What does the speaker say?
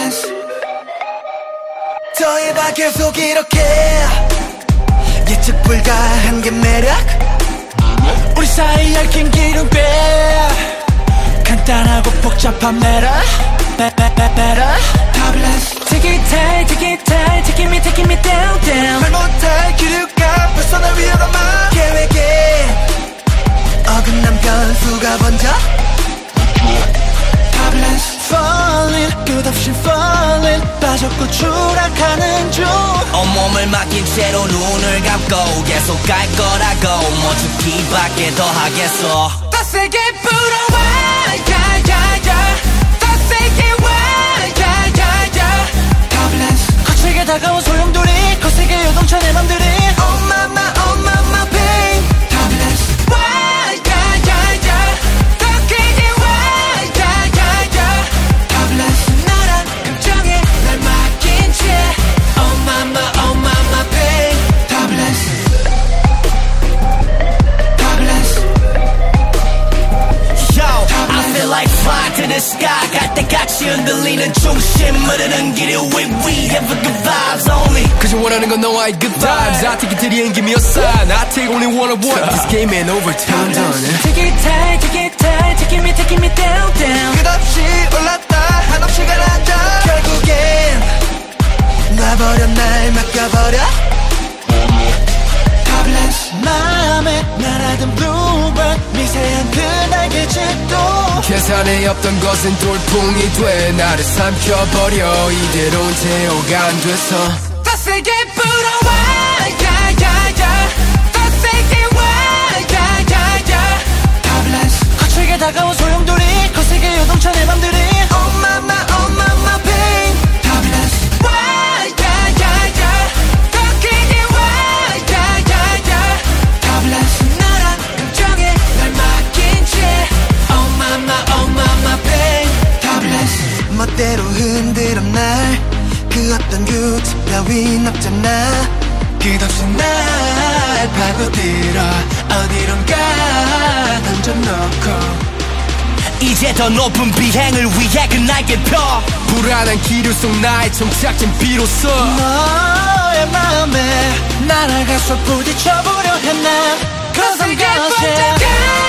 Turbulence 더해봐 계속 이렇게 예측 불가한 게 매력 우리 사이 얽힌 기름배 간단하고 복잡한 매력 Turbulence Take it tight, take it tight, taking me down, down 말 못할 기류가 벌써 날 위협한 계획에 어긋난 변수가 번져 Turbulence Falling 끝없이 falling 빠졌고 추락하는 중 온몸을 맡긴 채로 눈을 감고 계속 갈 거라고 뭐 죽기밖에 더 하겠어 더 세게 불어와 야야야 더 세게 와 야야야 Turbulence 거칠게 다가온 소용돌이 거세게 요동쳐 내 맘들이 Oh my pain Turbulence 와 야야야 더 크게 와 야야야 Turbulence 나란 감정에 날 맡긴 채 Oh my pain Turbulence Turbulence Yo, I feel like flying to the sky 갈 때같이 흔들리는 중심을 은기려 we have good vibes only Cause you 원하는 건 너와의 good vibes I take it to the end, give me a sign I take only one of one This game ain't over till I'm done Take it tight, taking me down, down 끝없이 올랐다 한없이 가라앉아 결국엔 놔버려 날 맡겨버려 Turbulence 마음에 날아든 bluebird 미세한 그 날개짓도 계산에 없던 것은 돌풍이 돼 나를 삼켜버려 이대로는 제어가 안 돼서 더 세게 불어와 야야야 더 세게 와 야야야 Turbulence 거칠게 다가온 소용돌이 거세게 요동쳐 내 맘들이 Oh my pain Turbulence 와 야야야 더 크게 와 야야야 Turbulence 나란 감정에 날 맡긴 채 Oh my pain Turbulence 멋대로 흔들어 날 그 어떤 규칙 따윈 없잖아 끝없이 날 파고들어 어디론가 던져놓고 이제 더 높은 비행을 위해 그 날개 펴 불안한 기류 속 나의 정착진 비로소 너의 마음에 날아가서 부딪혀보려 했나 Cause I'm getting